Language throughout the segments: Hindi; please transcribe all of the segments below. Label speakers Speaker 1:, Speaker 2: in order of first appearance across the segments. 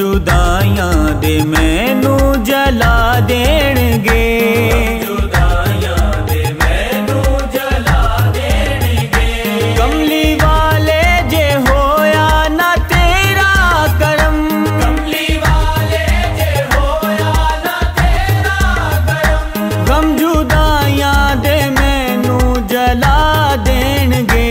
Speaker 1: जुदाइयां दे मैनू जला देणगे। कमली वाले जे होया ना तेरा करम, कमली वाले जे होया ना तेरा करम, गम जुदाइयां दे मैनू जला देणगे।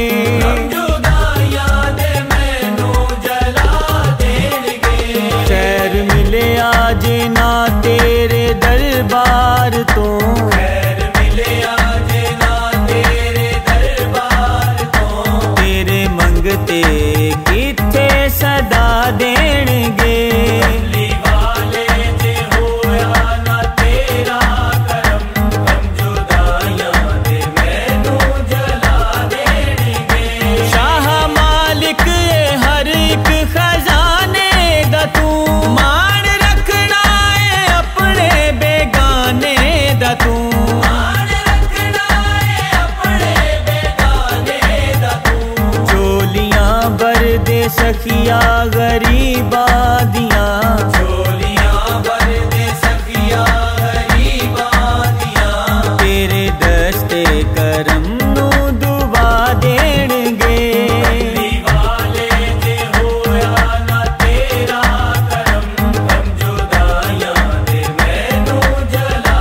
Speaker 1: आज ना तेरे दरबार तो, खैर मिले आज ना तेरे दरबार तो, तेरे मंगते किथे सदा देणगे। कमली वाले जे होया ना तेरा करम, गम जुदाइयां दे मैनू जला देणगे। शाह मालिक हर एक खजाने दा तू तू मान रखना है अपने बेगाने दा तू। चोलियां भर दे सखिया गरीबा दियां, चोलियां भर दे सखिया गरीबा दियां, तेरे दस्ते करम नू दुआ देणगे। कमली वाले जे होया ना तेरा करम, गम जुदाइयां दे मैनू जला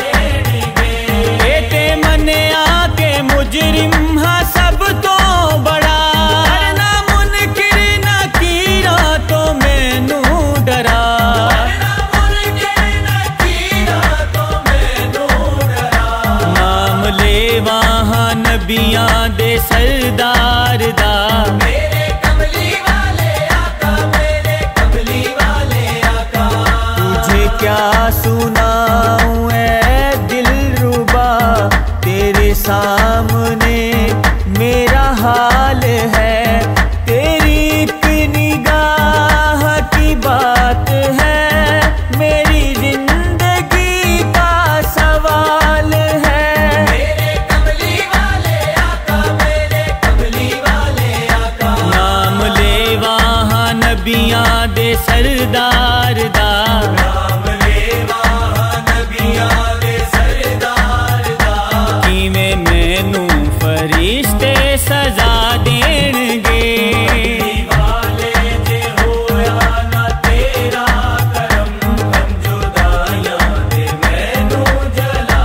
Speaker 1: मुजरिम हा सब तो बड़ा, ना मुनकिर ना कीरा तो मैनू डरा, ना मुनकिर ना कीरा तो मैनू डरा। नाम ले वहाँ नबियां दे सरदार दा, मेरे कमली वाले आका, मेरे कमली वाले आका। तुझे क्या सुनाऊं ऐ दिलरुबा, तेरे सामने मेरा हाल है, तेरी एक निगाह की बात है, मेरी जिंदगी का सवाल है। मेरे कमली वाले आका, मेरे कमली वाले आका। नाम ले वहाँ नबियां दे सरदार दा, नाम ले वहाँ नबियां दे सरदार दा, किवें मैनू फरिश्ते सजा देणगे। कमली वाले जे होया ना तेरा करम, गम जुदाइयां दे मैनू जला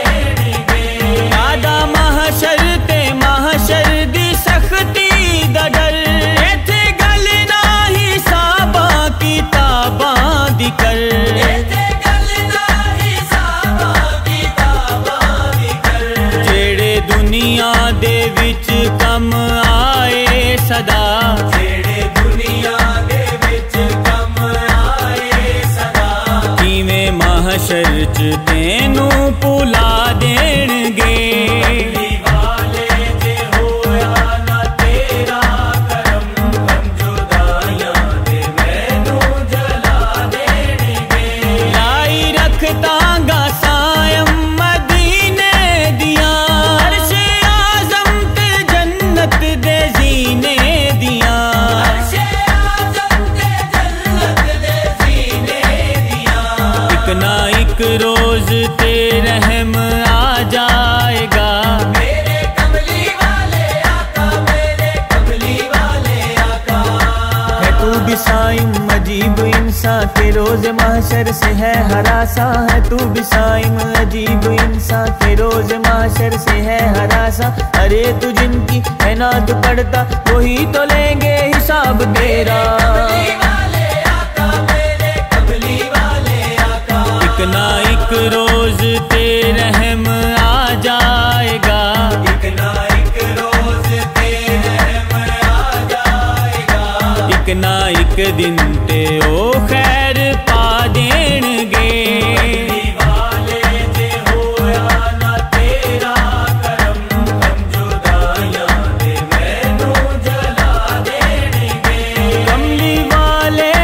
Speaker 1: देणगे। आदा महशर ते महशर दी सख्ती दा डर, इत्थे गल ना हिसाबां किताबां दी कर, इत्थे गल ना हिसाबां किताबां दी कर। जेड़े दुनिया दे विच कम आए सदा, जेड़े दुनिया दे विच कम आए सदा, किवें महशर च तेनू भुला देणगे। कमली वाले जे होया ना तेरा करम, गम जुदाइयां दे मैनू जला देणगे। लाई रख तांगा सायम मदीने दियां, अर्शे आज़म ते जन्नत दे जीने दियां, अर्शे आज़म ते जन्नत दे जीने दियां। एक ना एक रोज ते रहम आ जाएगा, मेरे कमली वाले आका, मेरे कमली वाले आका। है तू भी साइम अजीब इंसान के रोज महशर से है हरासा, है तू भी साइम अजीब इंसान के रोज महशर से है हरासा। अरे तू जिनकी है ना तू पढ़ता, वही तो लेंगे हिसाब तेरा। कमली वाले आका, मेरे कमली वाले आका। एक ना एक रोज ते रहम आ जाएगा, एक ना एक रोज ते रहम आ जाएगा। एक ना एक दिन ते ओ खैर पा देणगे। कमली वाले जे होया ना तेरा करम, गम जुदाइयां दे मैनू जला देणगे। कमली वाले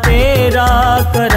Speaker 1: तेरा कर